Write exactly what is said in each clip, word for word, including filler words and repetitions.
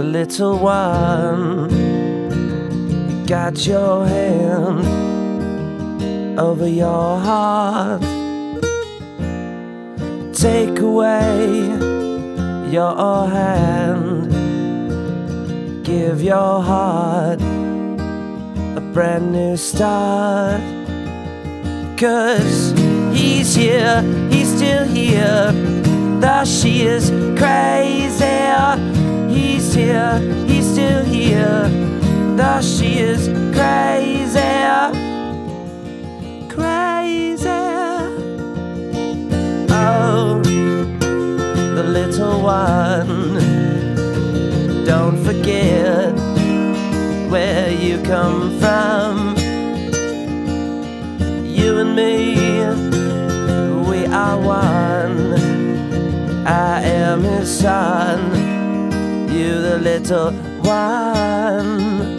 little one, you got your hand over your heart. Take away your hand, give your heart a brand new start. 'Cause he's here, he's still here, though she is crazy. He's here, he's still here, though she is crazy. Crazy. Oh, the little one, don't forget where you come from. You and me, we are one. I am his son, you the little one.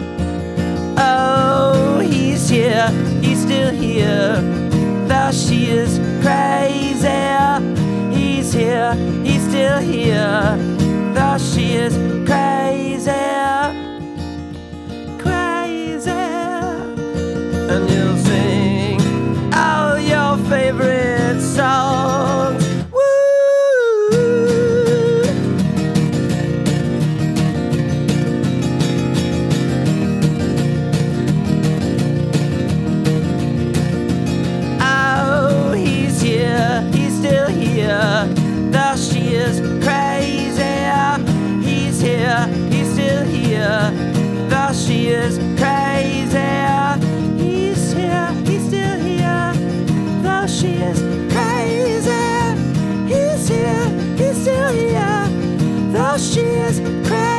Oh, he's here, he's still here, though she is crazy. He's here, he's still here, though she is crazy. Crazy. And you'll sing all your favorite songs. Though she is crazy. He's here, he's still here, though she is crazy. He's here, he's still here, though she is crazy. He's here, he's still here, though she is crazy.